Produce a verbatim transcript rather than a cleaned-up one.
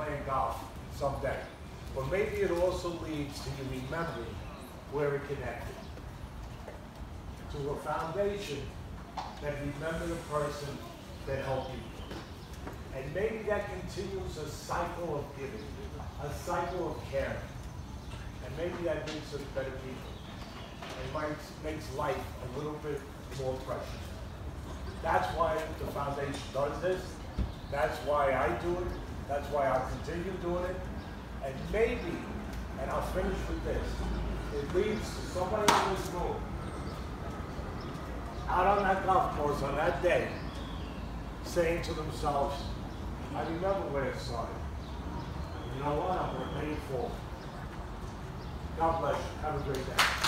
playing golf someday. Or maybe it also leads to you remembering where it connected. To a foundation that remembered a person that helped you. And maybe that continues a cycle of giving, a cycle of caring. And maybe that makes us better people. And might, makes life a little bit more precious. That's why the foundation does this. That's why I do it. That's why I'll continue doing it. And maybe, and I'll finish with this, it leads to somebody in this room, out on that golf course on that day, saying to themselves, I remember where it started. You know what? I'm going to pay it forward. God bless you. Have a great day.